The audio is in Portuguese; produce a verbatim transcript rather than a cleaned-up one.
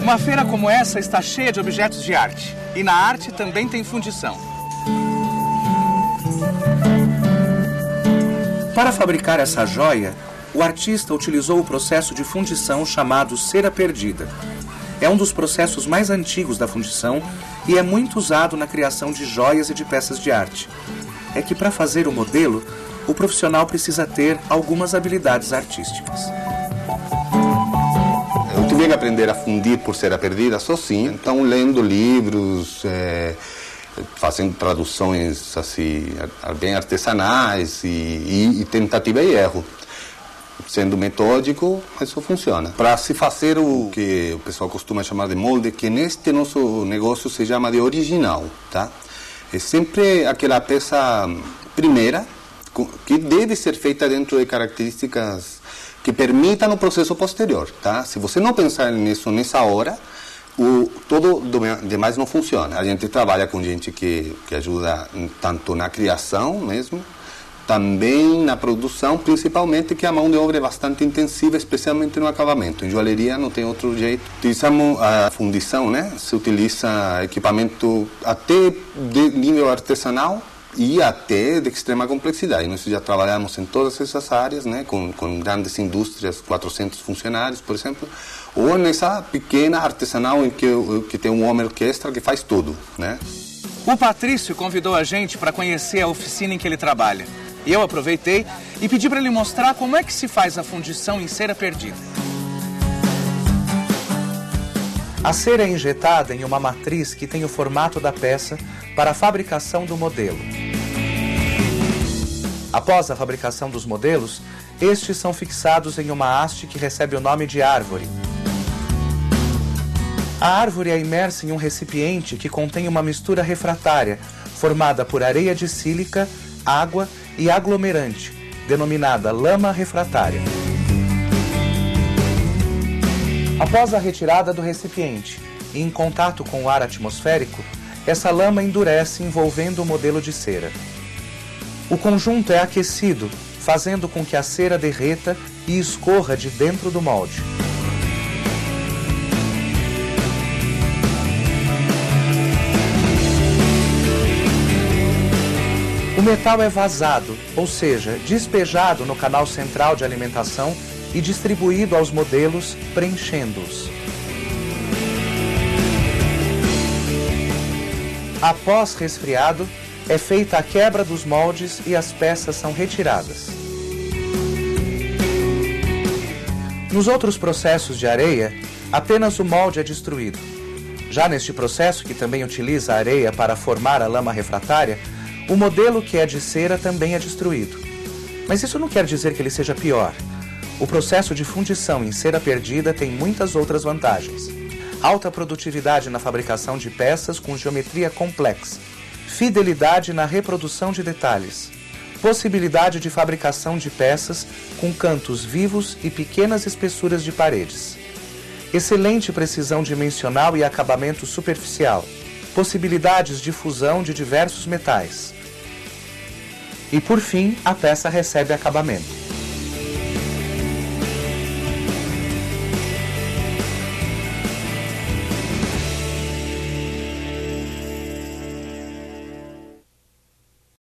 Uma feira como essa está cheia de objetos de arte. E na arte também tem fundição. Para fabricar essa joia, o artista utilizou o processo de fundição chamado cera perdida. É um dos processos mais antigos da fundição e é muito usado na criação de joias e de peças de arte. É que para fazer o modelo, o profissional precisa ter algumas habilidades artísticas. Eu tive que aprender a fundir por cera perdida sozinho, então lendo livros, é, fazendo traduções assim, bem artesanais e, e, e tentativa e erro. Sendo metódico, isso funciona. Para se fazer o que o pessoal costuma chamar de molde, que neste nosso negócio se chama de original, tá? É sempre aquela peça primeira, que deve ser feita dentro de características que permitam o processo posterior, tá? Se você não pensar nisso nessa hora, o, todo demais não funciona. A gente trabalha com gente que, que ajuda tanto na criação mesmo, também na produção, principalmente que a mão de obra é bastante intensiva, especialmente no acabamento. Em joalheria não tem outro jeito. Utilizamos a fundição, né? Se utiliza equipamento até de nível artesanal e até de extrema complexidade. Nós já trabalhamos em todas essas áreas, né? Com, com grandes indústrias, quatrocentos funcionários, por exemplo, ou nessa pequena artesanal em que, que tem um homem orquestra que faz tudo, né? O Patrício convidou a gente para conhecer a oficina em que ele trabalha. E eu aproveitei e pedi para ele mostrar como é que se faz a fundição em cera perdida. A cera é injetada em uma matriz que tem o formato da peça para a fabricação do modelo. Após a fabricação dos modelos, estes são fixados em uma haste que recebe o nome de árvore. A árvore é imersa em um recipiente que contém uma mistura refratária, formada por areia de sílica, água e aglomerante, denominada lama refratária. Após a retirada do recipiente e em contato com o ar atmosférico, essa lama endurece envolvendo o modelo de cera. O conjunto é aquecido, fazendo com que a cera derreta e escorra de dentro do molde. O metal é vazado, ou seja, despejado no canal central de alimentação e distribuído aos modelos, preenchendo-os. Após resfriado, é feita a quebra dos moldes e as peças são retiradas. Nos outros processos de areia, apenas o molde é destruído. Já neste processo, que também utiliza a areia para formar a lama refratária, o modelo que é de cera também é destruído. Mas isso não quer dizer que ele seja pior. O processo de fundição em cera perdida tem muitas outras vantagens. Alta produtividade na fabricação de peças com geometria complexa. Fidelidade na reprodução de detalhes. Possibilidade de fabricação de peças com cantos vivos e pequenas espessuras de paredes. Excelente precisão dimensional e acabamento superficial. Possibilidades de fusão de diversos metais. E por fim, a peça recebe acabamento.